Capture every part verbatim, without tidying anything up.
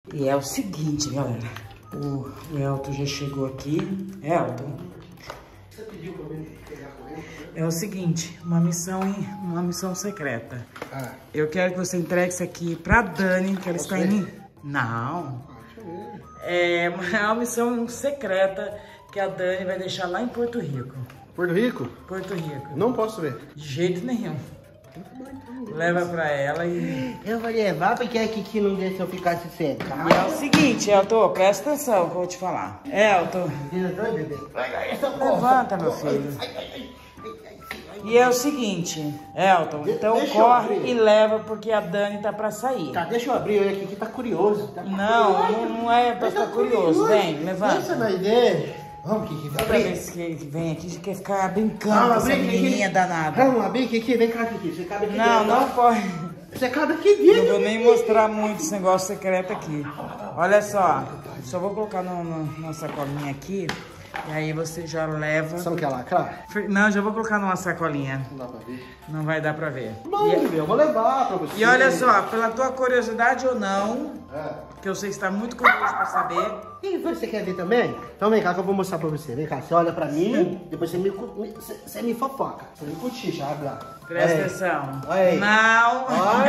E é o seguinte, galera. O, o Elton já chegou aqui. Elton. Você pediu pra mim pegar com ele? É o seguinte, uma missão, uma missão secreta. Ah. Eu quero que você entregue isso aqui pra Dani, que ela Posso está ver? em... Não. Ah, deixa eu ver. É uma, é uma missão secreta que a Dani vai deixar lá em Porto Rico. Porto Rico? Porto Rico. Não posso ver. De jeito nenhum. Leva pra ela e... Eu vou levar porque a Kiki não deixa eu ficar se sentar. E é o seguinte, Elton, presta atenção que eu vou te falar. Elton, levanta, meu filho. E é o seguinte, Elton, então Deixa eu corre abrir. e leva porque a Dani tá pra sair. Tá, deixa eu abrir. Olha, a Kiki tá curioso. Tá Não, curioso. não, não é pra Mas tá ficar curioso. Vem, Você levanta. vai ver. Vamos, Kiki, vai Toda abrir. vez que vem aqui, você quer ficar brincando Vamos com essa abrir, menininha Kiki. danada. Vamos abrir, Kiki. Vem cá, Kiki. Você cabe aqui Não, dentro. não pode. Você cabe aqui Não dentro. vou nem mostrar muito esse negócio secreto aqui. Olha só, só vou colocar no, no, na sacolinha aqui. E aí você já leva... Você não quer lacrar? Não, já vou colocar numa sacolinha. Não dá pra ver. Não vai dar pra ver. Mãe, E, meu, eu vou levar pra você. e olha só, pela tua curiosidade ou não, É. que eu sei que você está muito curioso pra saber. E você quer ver também? Então vem cá que eu vou mostrar pra você. Vem cá, você olha pra mim, depois você me, cu- me- você, você me fofoca. Você me cochicha, abre lá. Presta Olha aí. atenção. Olha aí. Não.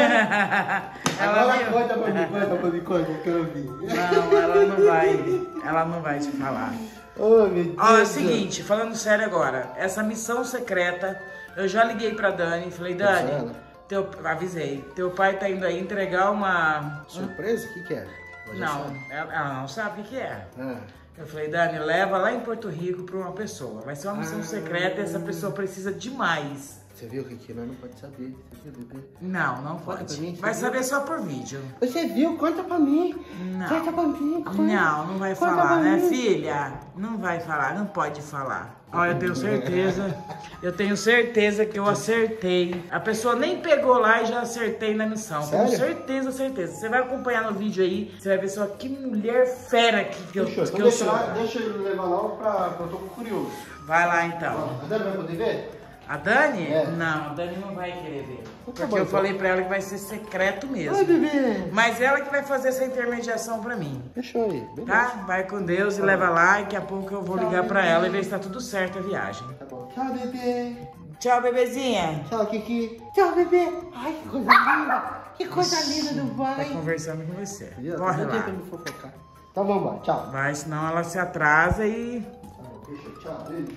Olha. Ela Agora viu? conta pra mim, conta pra mim, conta que eu vi. Não, ela não vai. Ela não vai te falar. Oh, meu Deus. Ó, é o seguinte, falando sério agora, essa missão secreta, eu já liguei pra Dani e falei, Dani, Ela? teu, avisei, teu pai tá indo aí entregar uma... Surpresa? O que que é? Hoje Não, é ela, ela não sabe o que que é. só- Ah. Eu falei, Dani, leva lá em Porto Rico pra uma pessoa. Vai ser uma missão Ah. secreta e essa pessoa precisa demais. Você viu que aqui nós não pode saber. Você viu, bebê? Não, não Conta pode. pra mim, Vai você saber só por vídeo. Você viu? Conta pra mim. Não. Conta pra mim. Conta. Não, não vai Conta falar, pra né, mim. filha? Não vai falar, não pode falar. Olha, eu tenho certeza, eu tenho certeza que eu acertei. A pessoa nem pegou lá e já acertei na missão. Sério? Com certeza, certeza. Você vai acompanhar no vídeo aí, você vai ver só que mulher fera que, que eu, Fechou. que Então eu deixa, sou. lá, deixa ele levar logo pra... Eu tô curioso. Vai lá então. A Dani vai poder ver? A Dani? É. Não, a Dani não vai querer ver. Porque Tá bom, eu então. falei pra ela que vai ser secreto Ai, mesmo. bebê. Mas ela que vai fazer essa intermediação pra mim. Fechou aí. Beleza. Tá? Vai com Deus e leva lá. E daqui a pouco eu vou ligar pra ela e ver se tá tudo certo a viagem. Tá bom. Tchau, bebê. Tchau, bebezinha. Tchau, Kiki. Tchau, bebê. Ai, que coisa linda. Que coisa linda do Tá pai. conversando com você. Viu? Corre Não lá. tenta me fofocar. Então vamos embora. Tchau. Vai, senão ela se atrasa e... Fechou. Tchau. Beijo.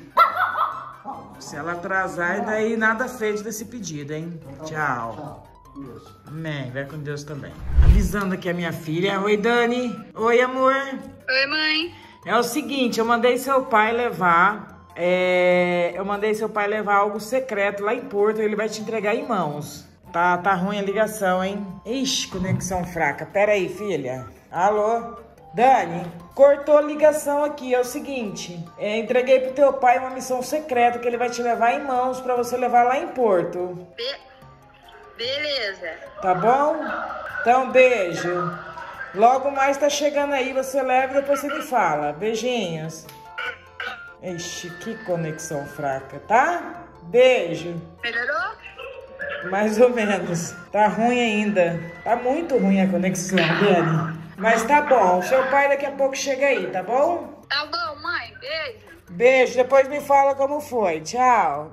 Se ela atrasar, e daí nada feito desse pedido, hein? Tchau. Tchau. Isso. Amém. Vai com Deus também. Avisando aqui a minha filha. Oi, Dani. Oi, amor. Oi, mãe. É o seguinte, eu mandei seu pai levar... É, eu mandei seu pai levar algo secreto lá em Porto. Ele vai te entregar em mãos. Tá, tá ruim a ligação, hein? Ixi, conexão fraca. Pera aí, filha. Alô? Dani, cortou a ligação aqui. É o seguinte, é, entreguei pro teu pai uma missão secreta que ele vai te levar em mãos pra você levar lá em Porto. Be Beleza. Tá bom? Então, beijo. Logo mais tá chegando aí, você leva e depois você me fala. Beijinhos. Ixi, que conexão fraca, tá? Beijo. Melhorou? Mais ou menos. Tá ruim ainda. Tá muito ruim a conexão, Dani. Mas tá bom. Seu pai daqui a pouco chega aí, tá bom? Tá bom, mãe. Beijo. Beijo. Depois me fala como foi. Tchau.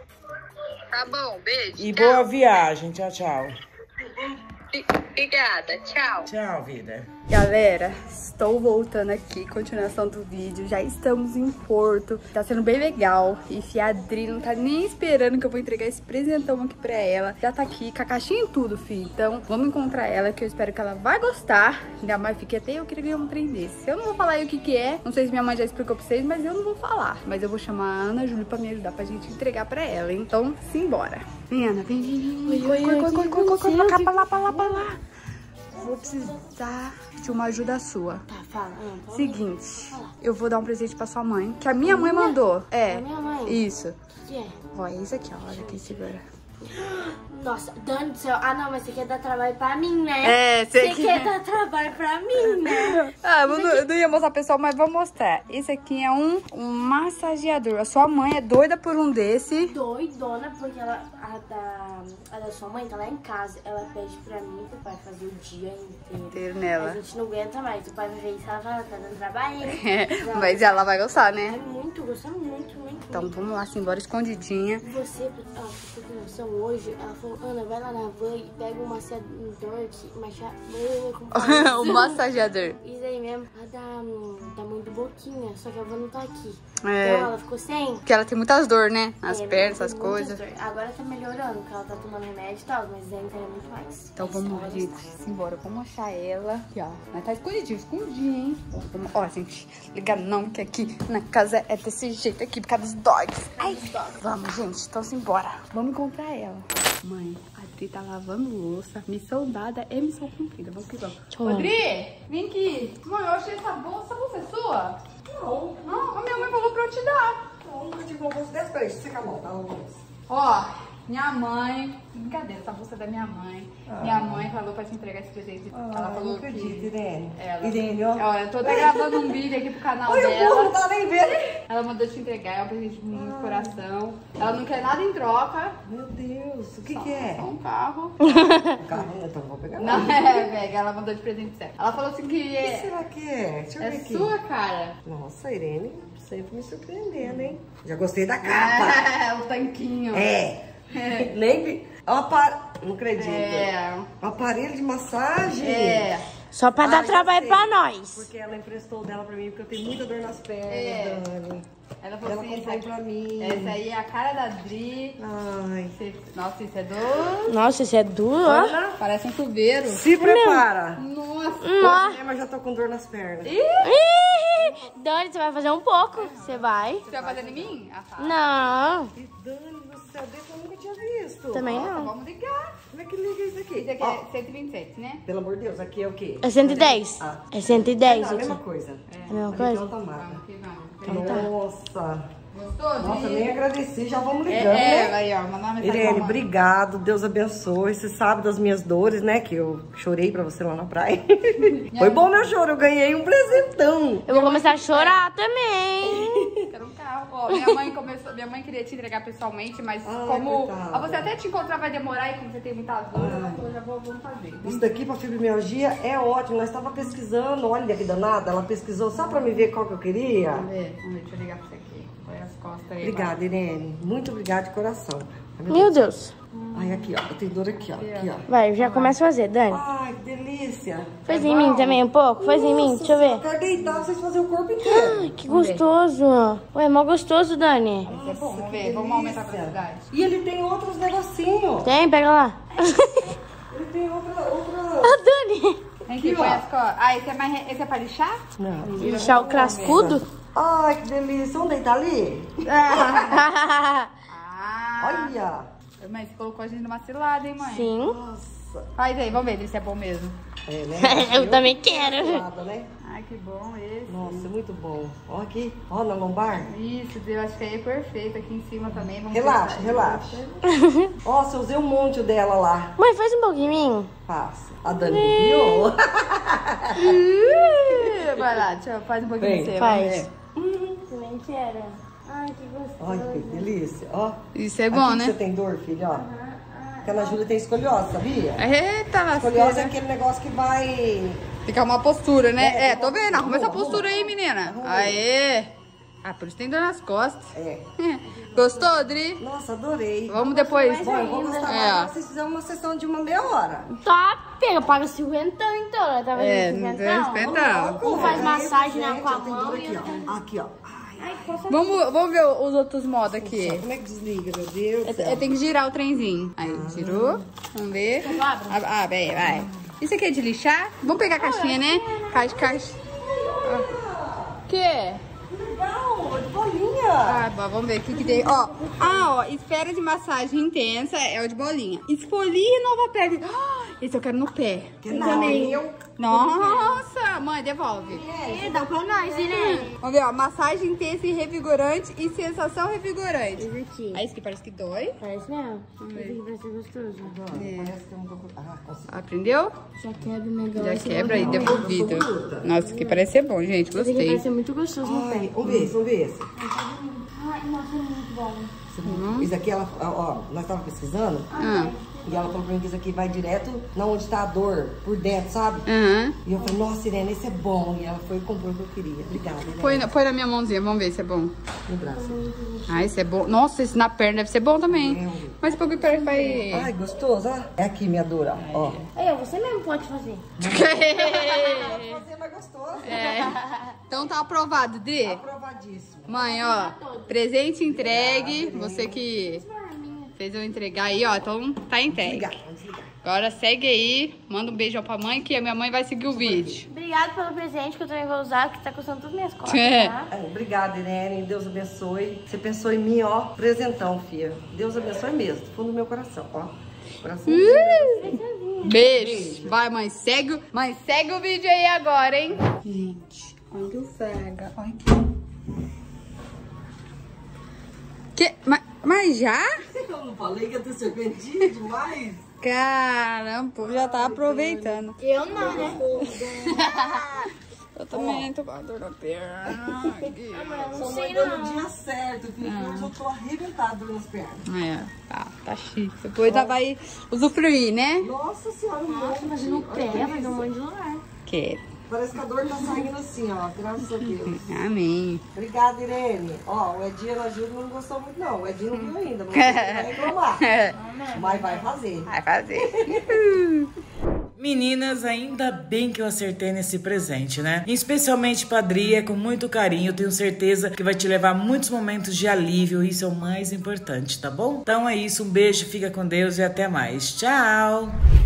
Tá bom, beijo. E Tchau. boa viagem. Tchau, tchau. Obrigada. Tchau. Tchau, vida. Galera, estou voltando aqui, continuação do vídeo, já estamos em Porto, tá sendo bem legal, e Fia Adri não tá nem esperando que eu vou entregar esse presentão aqui pra ela, já tá aqui com a caixinha e tudo, fi, então vamos encontrar ela, que eu espero que ela vai gostar, ainda mais fiquei até eu queria ganhar um trem desse. Eu não vou falar aí o que que é, não sei se minha mãe já explicou pra vocês, mas eu não vou falar, mas eu vou chamar a Ana Júlia pra me ajudar, pra gente entregar pra ela, hein? Então simbora. Vem, Ana, vem, vem, vem, vem, corre, corre, corre, corre, corre, corre, pra cá, pra lá, pra lá, pra lá. Vou precisar de uma ajuda sua. Tá, fala. Ah, fala. Seguinte, eu vou dar um presente pra sua mãe, que a minha mãe mandou. É, A minha mãe? isso. O que é? Ó, é isso aqui, ó. Olha aqui, segura. Nossa, Dani do céu. Ah, não, mas você quer dar trabalho pra mim, né? É, você Você quer dar trabalho pra mim, né? Ah, eu não, eu não ia mostrar pessoal, mas vou mostrar. Esse aqui é um, um massageador. A sua mãe é doida por um desse. Doidona, porque ela, a, da, a da sua mãe tá lá em casa. Ela pede pra mim e pro pai fazer o dia inteiro. Inteiro nela. A gente não aguenta mais. O pai vai ver isso e ela fala, tá dando trabalho. Não, Mas ela vai gostar, é né? muito, gosta muito, muito. Então muito. vamos lá, embora escondidinha. Você, ah, pra você ter noção, hoje, ela falou, Ana, vai lá na van e pega um maciador, macha... O massageador. Isso aí mesmo, a da, da mãe do Boquinha, só que a van não tá aqui. É. Então ela ficou sem. Porque ela tem muitas dores, né? As É, pernas, tem essas muitas coisas. dor. Agora tá melhorando, porque ela tá tomando remédio e tal, mas ainda é muito mais. Então vamos lá, Ela gente. está- Simbora, vamos achar ela. Aqui, ó. Mas tá escondidinho, escondidinho, hein? Vamos- Ó, gente, liga não, que aqui na casa é desse jeito aqui, por causa dos dogs. Ai, vamos, gente, então simbora. Vamos encontrar ela. Mãe, a Adri tá lavando louça. Missão dada é missão cumprida. Vamos que vamos. eu ver. Adri, vem aqui. Mãe, eu achei essa bolsa. Essa bolsa é sua? Não. Não, a minha mãe falou pra eu te dar. Não, nunca tive uma bolsa dessa. Peraí, deixa eu secar a mão, tá? Ó, minha mãe... Brincadeira, essa bolsa é da minha mãe. Ah. Minha mãe falou pra te entregar esse presente. Ah, ela falou não acredito, que... Irene. Ela... Irene, ó. Ó, eu tô até gravando um vídeo aqui pro canal Olha, dela. o povo não tá nem vendo. Ela mandou te entregar, é um presente de muito coração. Ela não quer nada em troca. Meu Deus, o que Só, que é? só um carro. Um carro, então não vou pegar Não, nada. é, velho, ela mandou de presente certo. Ela falou assim que O que é, será que é? Deixa eu é ver aqui. sua, cara. Nossa, Irene, sempre me surpreendendo, hein? Já gostei da capa. É, o tanquinho. É. Nem vi. É um apar... Não acredito. É. Um aparelho de massagem. É. Só pra Ah, dar já trabalho sei. pra nós. Porque ela emprestou dela pra mim, porque eu tenho muita dor nas pernas, É. Dani. Ela falou Ela assim, comprou essa, pra mim. essa aí é a cara da Dri. Ai. Esse- Nossa, isso é do... Nossa, isso é duro, ó. Ana, Parece um chuveiro. se prepara. Nossa. Nossa. Mas já tô com dor nas pernas. Ih, Dani, você vai fazer um pouco. Você vai? Você vai fazer em mim? Ah, tá. Não, E Dani do céu, desse eu nunca tinha visto. também Nossa, não. vamos ligar. Como é que liga isso aqui? Esse aqui Ó, é cento e vinte e sete, né? pelo amor de Deus, aqui é o quê? É cento e dez. Ah. É cento e dez Não, a aqui. mesma coisa. É a mesma Ali coisa? tem uma tomada. Vamos que vamos. Nossa. Gostou, Dri? Nossa, nem agradeci, já vamos É, ligando, é, né? aí, ó, mandar uma mensagem pra Irene, mãe. obrigado, Deus abençoe. Você sabe das minhas dores, né? Que eu chorei pra você lá na praia. Foi bom meu choro, eu ganhei um presentão. Eu vou começar a chorar também. Quero um carro. Ó, minha mãe começou, minha mãe queria te entregar pessoalmente, mas Ai, como coitada. a você até te encontrar vai demorar e como você tem muitas dores, ela falou, já vou, vamos fazer. Isso daqui pra fibromialgia é ótimo. Nós estava pesquisando, olha que danada. Ela pesquisou só pra me ver qual que eu queria. Vamos ver, vamos ver, deixa eu ligar pra você aqui. Põe as costas aí. Obrigada, Irene. Muito obrigada de coração. Ai, Meu Deus. Ai, aqui, ó. Eu tenho dor aqui, ó. Aqui, ó. Vai, já começa a fazer, Dani. Ai, que delícia. Faz É em mim bom? também um pouco? Faz em mim, Nossa, deixa eu ver. Eu quero deitar, vocês fazem o corpo inteiro. Ai, que gostoso. Ué, mó gostoso, Dani. Isso é bom, vamos que ver, vamos aumentar a delícia. velocidade. E ele tem outros negocinhos. Tem, pega lá. Ele tem outra... outra... Ah, Dani. Vem aqui, Aqui, põe ó. as costas. Ah, esse é, mais, esse é pra lixar? Não. Deixar o crascudo? Ai, que delícia. Vamos deitar ali? Ah. Olha. Mãe, você colocou a gente numa cilada, hein, mãe? Sim. Nossa. Faz aí, vamos ver se é bom mesmo. É, né? Eu também quero. Nada, né? Ai, que bom esse. Nossa, muito bom. Ó aqui, ó na lombar. Isso, eu acho que aí é perfeito. Aqui em cima também. Vamos Relaxa, testar. relaxa. Nossa, eu usei um monte dela lá. Mãe, faz um pouquinho em mim. Faço. A Dani copiou. Ih, vai lá, deixa eu faz um pouquinho Vem. de você. Faz. vamos ver. Também quero. Ai, que gostoso. Olha que delícia. Ó. Isso é Aqui bom, que né? Você tem dor, filho, ó. Porque a Ana Júlia tem escoliose, sabia? Eita, Escoliose é lasqueira. aquele negócio que vai... Fica uma postura, né? É, É, tô vendo. Arruma essa arruma, postura aí, menina. arruma. Aê. Ah, por isso tem dor nas costas. É. Gostou, Dri? Nossa, adorei. Vamos depois. Bom, eu vou gostar É, mais se vocês fizerem uma sessão de uma meia hora. Tá, pega, paga cinquentão então. Ela tá É, fazendo não tem cinquentão. cinquentão. Um faz Aí, massagem na gente, com a eu tenho mão dor e aqui, outra... ó. Aqui, ó. Ai, Vamos, vamos ver os outros modos aqui. como é que desliga, meu Deus do céu? Eu tenho que girar o trenzinho. Aí, girou. Vamos ver. Ah, ah, vai, vai. Isso aqui é de lixar? Vamos pegar a caixinha, né? Caixa, caixa. O quê? Legal, de bolinha. Ah, bom, vamos ver o que que tem. Ó, ah, ó, esfera de massagem intensa é o de bolinha. Esfolia e renova a pele. Ah, esse eu quero no pé. Que não, eu... Nossa, mãe, devolve. É, dá pra nós, Irene. Vamos ver, ó. Massagem intensa e revigorante e sensação revigorante. Esse aqui. Aí, esse aqui parece que dói. Parece mesmo. Esse aqui vai ser gostoso. Parece que eu não tô... Ah, consigo. Aprendeu? Já quebra o negócio. Já quebra aí, devolvido. Nossa, isso aqui parece ser bom, gente. Esse aqui Gostei. vai ser muito gostoso no pé. Ai, vamos ver esse, vamos ver esse. Ai, nossa, é muito bom. Isso aqui, ela, ó, nós tava pesquisando. Ah. E ela falou pra mim que isso aqui vai direto na onde tá a dor, por dentro, sabe? Aham. E eu falei, nossa, Irene, esse é bom. E ela foi e comprou o que eu queria. Obrigada, Irene. Põe, na- põe na minha mãozinha, vamos ver se é bom. No braço. Ah, esse é bom. Nossa, esse na perna deve ser bom também. Mas pouco perna vai... Ai, gostoso, ó. É aqui, minha dor, ó. É, você mesmo pode fazer. Fazer mais gostoso. É. Então tá aprovado, Dri. Aprovadíssimo. Mãe, ó, presente entregue. Você que fez eu entregar aí, ó. Então tá entregue. Desligar, vamos desligar. Agora segue aí. Manda um beijão pra mãe, que a minha mãe vai seguir o vídeo. Obrigada pelo presente que eu também vou usar, que tá custando tudo minhas costas, É. tá? Ai, obrigada, Irene. Deus abençoe. Você pensou em mim, ó. Presentão, filha. Deus abençoe mesmo. Do fundo do meu coração, ó. Coração. Beijo. Vai, mãe, segue, mãe, segue o vídeo aí agora, hein? Gente, olha o Fraga. Olha aqui. Que, mas, mas já? Eu não falei que eu tô surpreendida demais? Caramba, o povo já tá aproveitando. Eu não, né? Eu também tô com a dor na perna. Sua mãe deu no dia certo, filho. Hoje eu tô arrebentada nas pernas. É, tá, tá chique. Depois já vai usufruir, né? Nossa senhora, Nossa, mas no pé, vai dar um monte de lugar. Quero. parece que a dor tá saindo assim, ó. Graças a Deus. Amém. Obrigada, Irene. Ó, o Edinho e a Júlia não gostou muito, não. O Edinho não viu ainda, mas ele vai reclamar. Mas vai fazer. Vai fazer. Meninas, ainda bem que eu acertei nesse presente, né? Especialmente pra Dri, é com muito carinho. Tenho certeza que vai te levar a muitos momentos de alívio. Isso é o mais importante, tá bom? Então é isso, um beijo, fica com Deus e até mais. Tchau!